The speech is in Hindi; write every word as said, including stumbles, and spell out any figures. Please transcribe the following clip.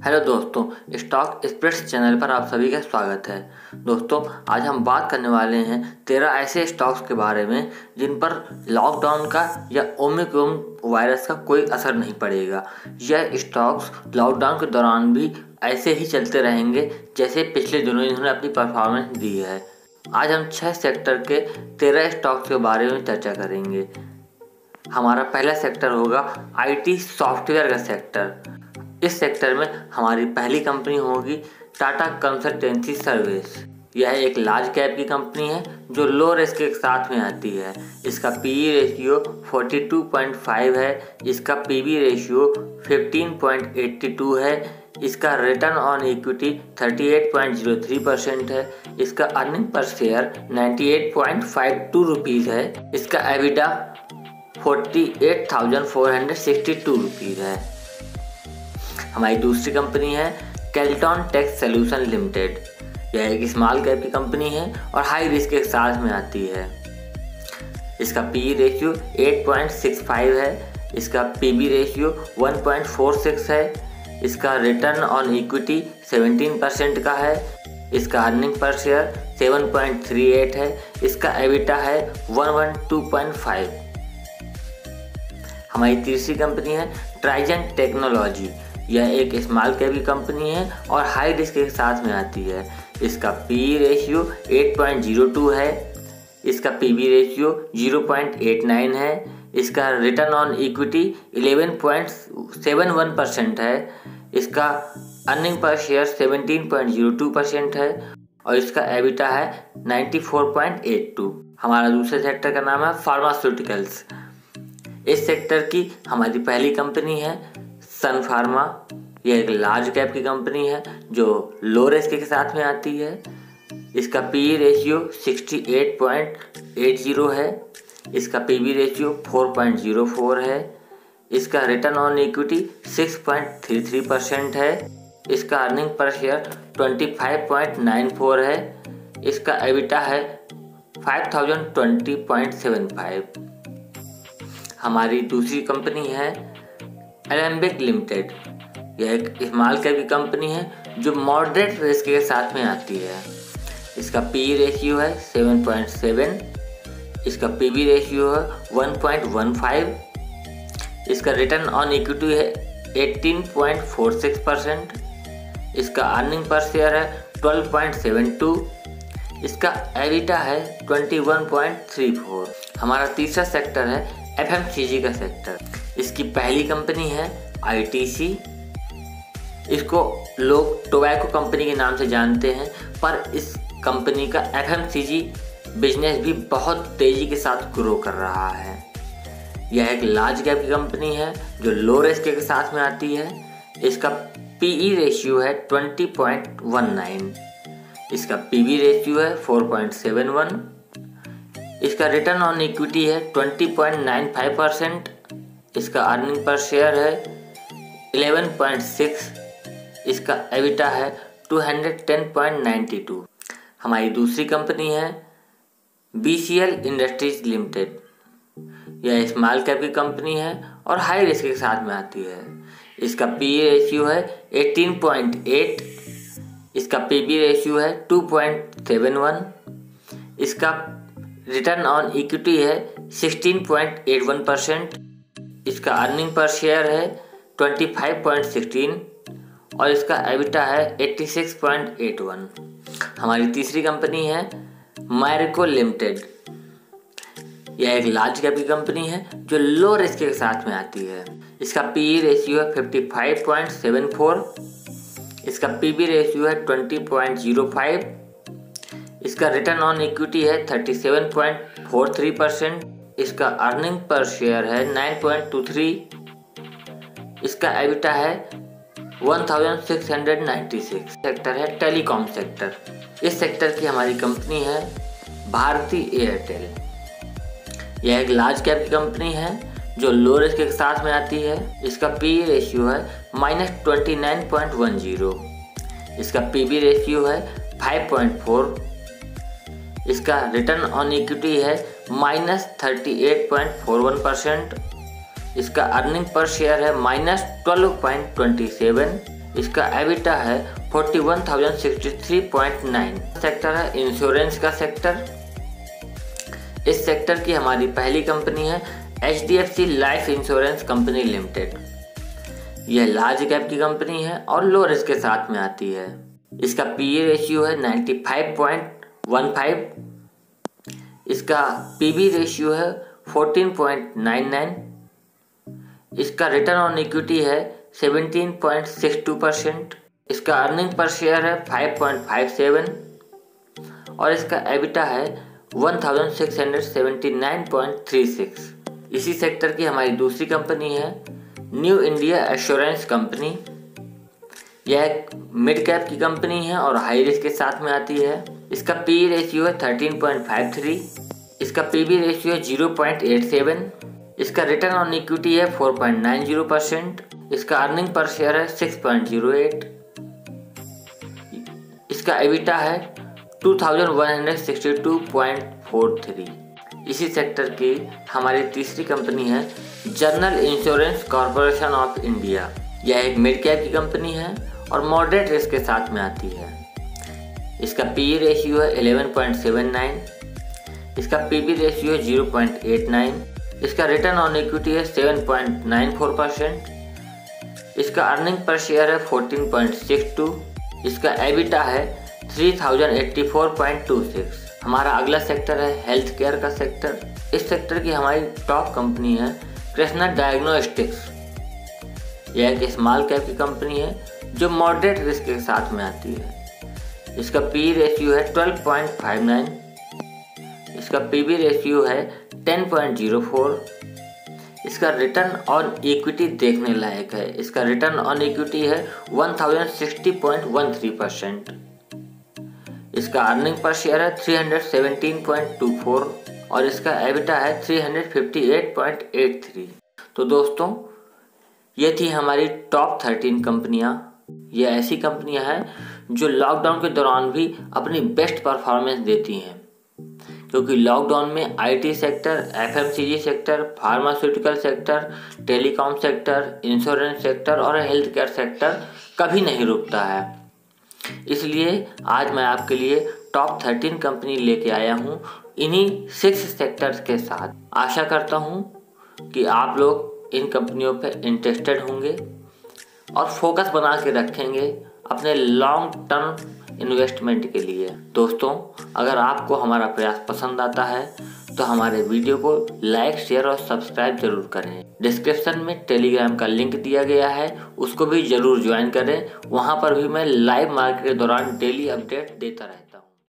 हेलो दोस्तों, स्टॉक स्प्लिट्स चैनल पर आप सभी का स्वागत है। दोस्तों, आज हम बात करने वाले हैं तेरह ऐसे स्टॉक्स के बारे में जिन पर लॉकडाउन का या ओमिक्रॉन वायरस का कोई असर नहीं पड़ेगा। यह स्टॉक्स लॉकडाउन के दौरान भी ऐसे ही चलते रहेंगे जैसे पिछले दिनों इन्होंने अपनी परफॉर्मेंस दी है। आज हम छः सेक्टर के तेरह स्टॉक्स के बारे में चर्चा करेंगे। हमारा पहला सेक्टर होगा आईटी सॉफ्टवेयर का सेक्टर। इस सेक्टर में हमारी पहली कंपनी होगी टाटा कंसल्टेंसी सर्विस। यह एक लार्ज कैप की कंपनी है जो लो रिस्क के साथ में आती है। इसका पीई रेशियो बयालीस पॉइंट पाँच है, इसका पीबी रेशियो पंद्रह पॉइंट आठ दो है, इसका रिटर्न ऑन इक्विटी अड़तीस पॉइंट शून्य तीन परसेंट है, इसका अर्निंग पर शेयर अट्ठानवे पॉइंट बावन रुपीस है, इसका एबिटा अड़तालीस हज़ार चार सौ बासठ रुपीस है। हमारी दूसरी कंपनी है केल्ट्रॉन टेक सॉल्यूशन लिमिटेड। यह एक स्मॉल कैप की कंपनी है और हाई रिस्क के साथ में आती है। इसका पी रेशियो आठ पॉइंट छह पाँच है, इसका पीबी रेशियो एक पॉइंट चार छह है, इसका रिटर्न ऑन इक्विटी सत्रह परसेंट का है, इसका अर्निंग पर शेयर सात पॉइंट तीन आठ है, इसका एबिटा है एक सौ बारह पॉइंट पाँच। हमारी तीसरी कंपनी है ट्राइजेंट टेक्नोलॉजी। यह एक स्मॉल कैप की कंपनी है और हाई रिस्क के साथ में आती है। इसका पी रेशियो आठ पॉइंट शून्य दो है, इसका पीबी रेशियो शून्य पॉइंट आठ नौ है, इसका रिटर्न ऑन इक्विटी ग्यारह पॉइंट सात एक परसेंट है, इसका अर्निंग पर शेयर सत्रह पॉइंट शून्य दो परसेंट है और इसका एबिटा है चौरानवे पॉइंट आठ दो। हमारा दूसरे सेक्टर का नाम है फार्मास्यूटिकल्स। इस सेक्टर की हमारी पहली कंपनी है सन फार्मा। यह एक लार्ज कैप की कंपनी है जो लो रिस्क के साथ में आती है। इसका पी रेशियो अड़सठ पॉइंट आठ है, इसका पीबी रेशियो चार पॉइंट शून्य चार है, इसका रिटर्न ऑन इक्विटी छह पॉइंट तीन तीन परसेंट है, इसका अर्निंग पर शेयर पच्चीस पॉइंट नौ चार है, इसका एबिटा है पाँच हज़ार बीस पॉइंट सात पाँच। हमारी दूसरी कंपनी है एलेम्बिक लिमिटेड। यह एक स्मॉल कैप की कंपनी है जो मॉडरेट रिस्क के साथ में आती है। इसका पी रेशियो है सात पॉइंट सात, इसका पीबी रेशियो है एक पॉइंट एक पाँच, इसका रिटर्न ऑन इक्विटी है अठारह पॉइंट चार छह परसेंट, इसका अर्निंग पर शेयर है बारह पॉइंट सात दो, इसका एबिटा है इक्कीस पॉइंट तीन चार। हमारा तीसरा सेक्टर है एफएमसीजी का सेक्टर। इसकी पहली कंपनी है आईटीसी। इसको लोग टोबैको कंपनी के नाम से जानते हैं, पर इस कंपनी का एफएमसीजी बिजनेस भी बहुत तेज़ी के साथ ग्रो कर रहा है। यह एक लार्ज कैप की कंपनी है जो लो रिस्क के साथ में आती है। इसका पीई रेशियो है बीस पॉइंट एक नौ, इसका पीबी रेशियो है चार पॉइंट सात एक, इसका रिटर्न ऑन इक्विटी है बीस पॉइंट नौ पाँच परसेंट, इसका अर्निंग पर शेयर है ग्यारह पॉइंट छह, इसका एबिटा है दो सौ दस पॉइंट नौ दो। हमारी दूसरी कंपनी है बीसीएल इंडस्ट्रीज लिमिटेड। यह स्मॉल कैप की कंपनी है और हाई रिस्क के साथ में आती है। इसका पी रेशियो है अठारह पॉइंट आठ, इसका पीबी रेशियो है दो पॉइंट सात एक, इसका रिटर्न ऑन इक्विटी है सोलह पॉइंट आठ एक परसेंट, इसका अर्निंग पर शेयर है पच्चीस पॉइंट एक छह और इसका एबिटा है छियासी पॉइंट आठ एक। हमारी तीसरी कंपनी है मैरिको लिमिटेड। यह एक लार्ज कैप की कंपनी है जो लो रिस्क के साथ में आती है। इसका पीई रेशियो है पचपन पॉइंट सात चार, इसका पीबी रेशियो है बीस पॉइंट शून्य पाँच, इसका रिटर्न ऑन इक्विटी है सैंतीस पॉइंट चार तीन परसेंट, इसका अर्निंग पर शेयर है नौ पॉइंट दो तीन, इसका एबिटा है सोलह सौ छियानवे। सेक्टर है टेलीकॉम सेक्टर। इस सेक्टर की हमारी कंपनी है भारती एयरटेल। यह एक लार्ज कैप की कंपनी है जो लो रिस्क के साथ में आती है। इसका पी रेशियो है minus twenty nine point one zero, इसका पीबी रेशियो है फाइव पॉइंट फोर, इसका रिटर्न ऑन इक्विटी है minus thirty eight point four one percent, इसका अर्निंग पर शेयर है minus twelve point twenty seven, इसका एबिटा है forty one thousand sixty three point nine. Sector है इंश्योरेंस का सेक्टर। इस सेक्टर की हमारी पहली कंपनी है H D F C life insurance company limited. यह लार्ज कैप की कंपनी है और लो रिस्क के साथ में आती है। इसका पी ई रेशियो है ninety five point one five. इसका पी बी रेशियो है फोर्टीन पॉइंट नाइन नाइन। इसका रिटर्न ऑन इक्विटी है seventeen point six two percent. इसका अर्निंग पर शेयर है फाइव पॉइंट फाइव सेवन और इसका एबिटा है one thousand six hundred seventy nine point three six. इसी सेक्टर की हमारी दूसरी कंपनी है न्यू इंडिया एश्योरेंस कंपनी। यह एक मिड कैप की कंपनी है और हाई रिस्क के साथ में आती है। इसका पी ई रेशियो है थर्टीन पॉइंट फाइव थ्री। इसका पी बी रेशियो है ज़ीरो पॉइंट एट सेवन। इसका रिटर्न ऑन इक्विटी है four point nine zero percent. इसका अर्निंग पर शेयर है सिक्स पॉइंट ज़ीरो एट। इसका एबिटा है two thousand one hundred sixty two point four three. इसी सेक्टर की हमारी तीसरी कंपनी है general insurance corporation of India. यह एक मिड कैप की कंपनी है और मॉडरेट रिस्क के साथ में आती है। इसका पी ई रेशियो है इलेवन पॉइंट सेवन नाइन। इसका पी बी रेशियो है ज़ीरो पॉइंट एट नाइन। इसका रिटर्न ऑन इक्विटी है seven point nine four percent. इसका अर्निंग पर शेयर है फोर्टीन पॉइंट सिक्स टू। इसका एबिटा है three thousand eighty four point two six. हमारा अगला सेक्टर है हेल्थ केयर का सेक्टर। इस सेक्टर की हमारी टॉप कंपनी है कृष्णा डायग्नोस्टिक्स। यह एक स्मॉल कैप की कंपनी है जो मॉडरेट रिस्क के साथ में आती है। इसका पी रेशियो है ट्वेल्व पॉइंट फाइव नाइन। इसका पी बी रेशियो है टेन पॉइंट ज़ीरो फोर। इसका रिटर्न ऑन इक्विटी देखने लायक है। इसका रिटर्न ऑन इक्विटी है one thousand sixty point one three percent. इसका अर्निंग पर शेयर है three hundred seventeen point two four और इसका एबिटा है three hundred fifty eight point eight three. तो दोस्तों, ये थी हमारी टॉप थर्टीन कंपनियां। ये ऐसी कंपनियां हैं जो लॉकडाउन के दौरान भी अपनी बेस्ट परफॉर्मेंस देती हैं, क्योंकि लॉकडाउन में I T sector, F M C G sector, pharmaceutical sector, telecom sector, insurance sector और हेल्थ केयर सेक्टर कभी नहीं रुकता है। इसलिए आज मैं आपके लिए टॉप थर्टीन कंपनी लेके आया हूँ इन्हीं सिक्स सेक्टर्स के साथ। आशा करता हूँ कि आप लोग इन कंपनियों पे इंटरेस्टेड होंगे और फोकस बना के रखेंगे अपने लॉन्ग टर्म इन्वेस्टमेंट के लिए। दोस्तों, अगर आपको हमारा प्रयास पसंद आता है तो हमारे वीडियो को लाइक, शेयर और सब्सक्राइब जरूर करें। डिस्क्रिप्शन में टेलीग्राम का लिंक दिया गया है, उसको भी जरूर ज्वाइन करें। वहाँ पर भी मैं लाइव मार्केट के दौरान डेली अपडेट देता रहता हूँ।